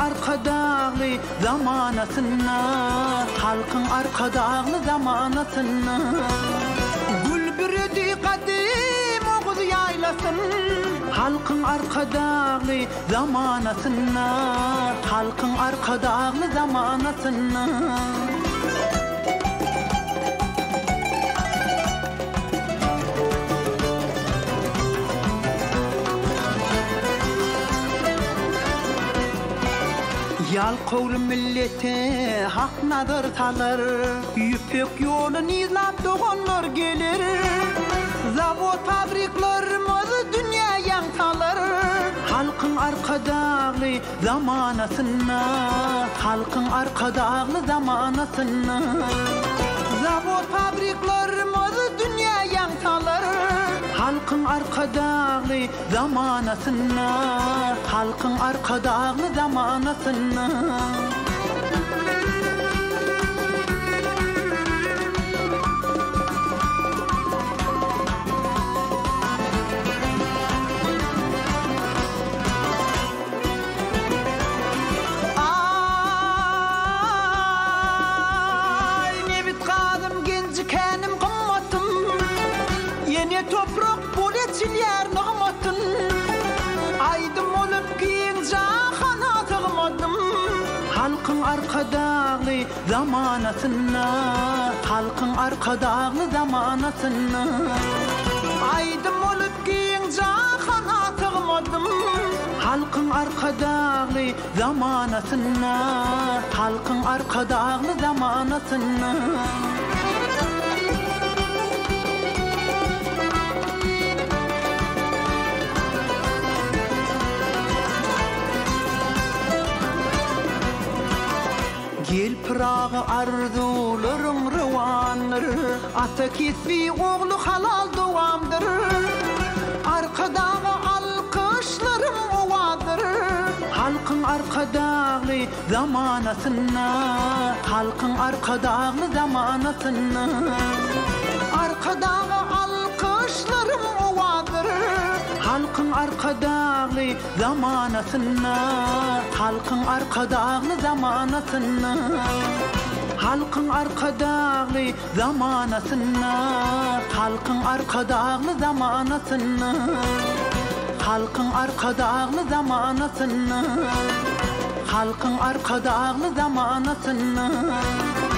arkadağlı zamanasına, halkın arkadağlı zamanasına. Gül bürüdü kadim oğuz yaylasın, halkın arkadağlı zamanasına, halkın arkadağlı zamanasına. Yal kovlu millete hak nadır talar, yüpek yolun izlap doğanlar gelir. Zavod fabriklarımız dünya yantalar, halkın arkadağlı zamanasına, halkın arkadağlı zamanasına. Zavod fabriklarımız dünya yantalar, halkın arkadağlı zamanasına, halkın arkadağlı zamanasına. Toprak boletçiler nağmatın, aydım olup giyince kanatılmadım. Halkın arkadağlı zamanasına, halkın arkadağlı zamanasına. Aydım olup giyince kanatılmadım. Halkın arkadağlı zamanasına, halkın arkadağlı zamanasına. Gel pırağı arzularım rıvandır, ata kesbi oğlu halal doğamdır. Arkadağı alkışlarım ovadır, halkın arkadağlı zamanasına, halkın arkadağlı zamanasına. Arkadağı alkışlarım ovadır, halkın arkadağlı zamanasına, halkın arkadağlı zamanasına. Halkın arkadağlı zamanasına, halkın arkadağlı zamanasına. Halkın arkadağlı zamanasına, halkın arkadağlı zamanasına.